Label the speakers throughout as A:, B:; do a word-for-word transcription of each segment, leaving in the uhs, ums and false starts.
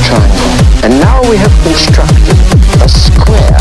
A: triangle. And now we have constructed a square.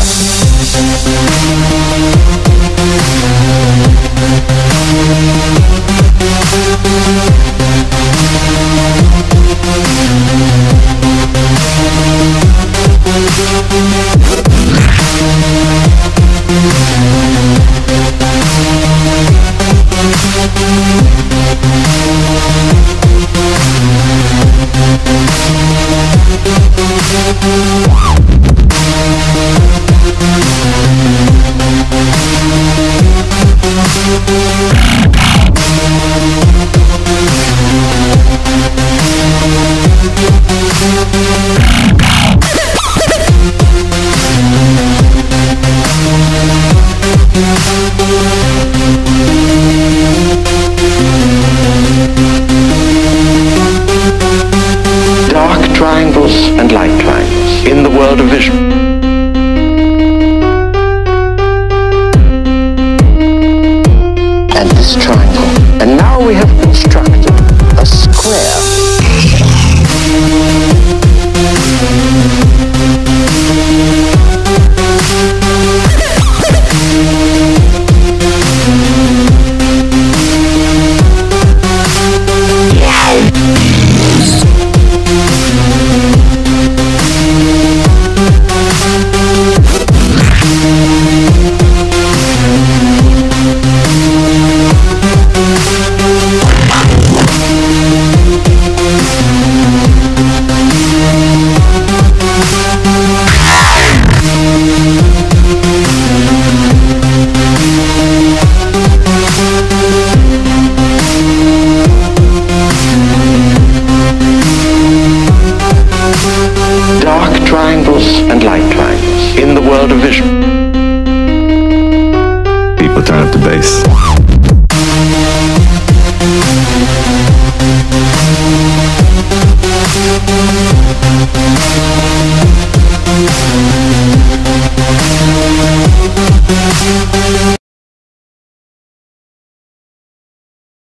A: Dark triangles and light triangles in the world of vision. And this triangle. And now we have constructed a square. Dark triangles and light triangles in the world of vision.